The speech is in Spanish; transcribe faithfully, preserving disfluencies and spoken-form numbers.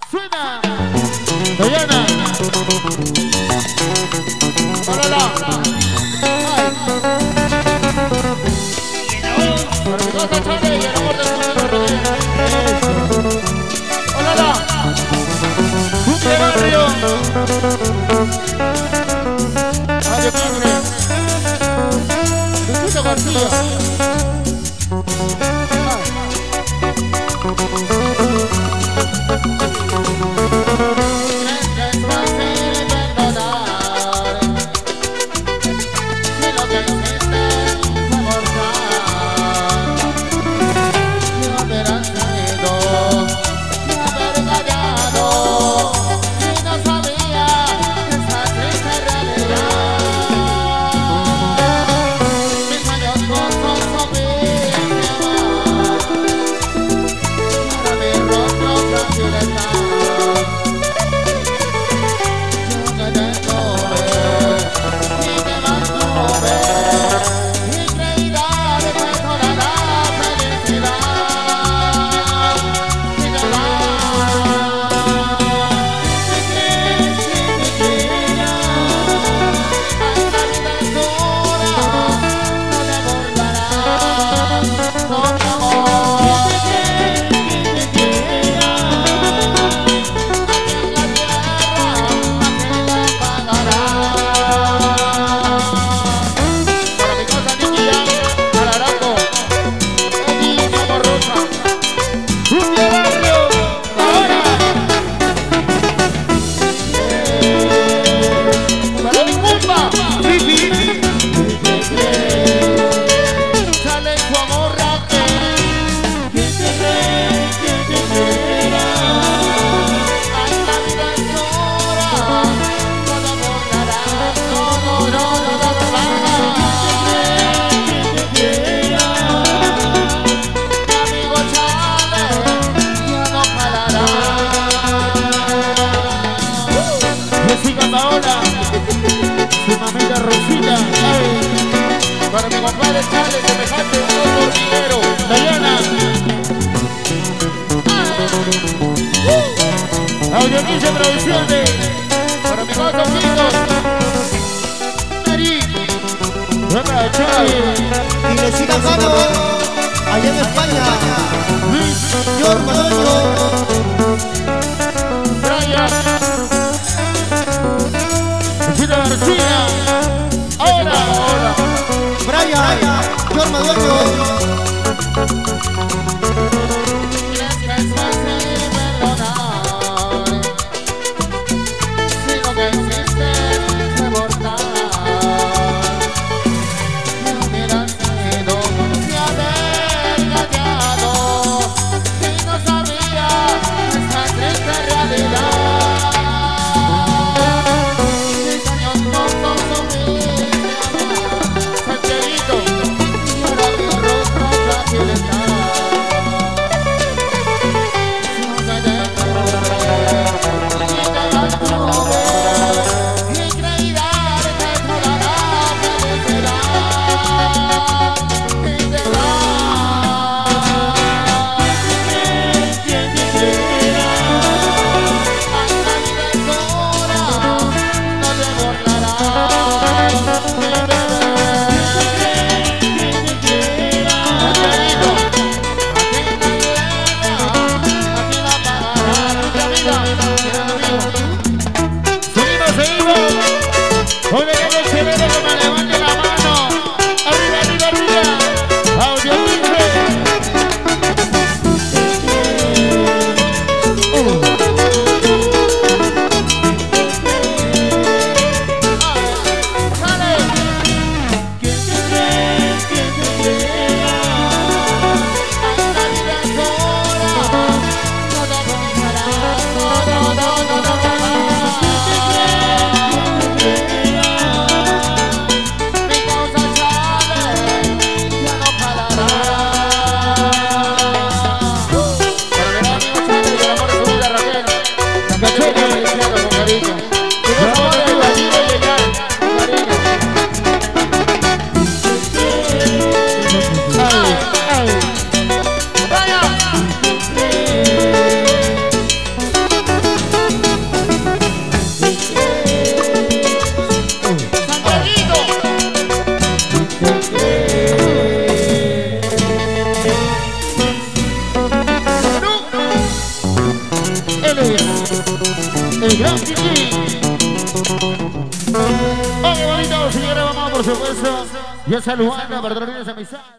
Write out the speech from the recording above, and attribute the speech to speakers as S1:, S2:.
S1: Suena. Diana. Hola. Ay. Para mi cosa, Chale, y el amor de su amigo Rodríguez. Hola. Cumple barrio. Radio Cumple. Luisito García. Para mi compadre Chale, semejante un dinero. Diana. Audio quince Producciones. Para mi compadre Quintos. Nari. Para Chale.
S2: Y le siga Cano, allá en España.
S1: Luis.
S2: Señor Madoño.
S1: Brian. Luisito García. Ahora, ahora.
S2: Brian, señor Madoño.
S1: el gran Kiki. Oh, qué bonito, señora, vamos por supuesto. Ya saludando, perdón, esa amistad.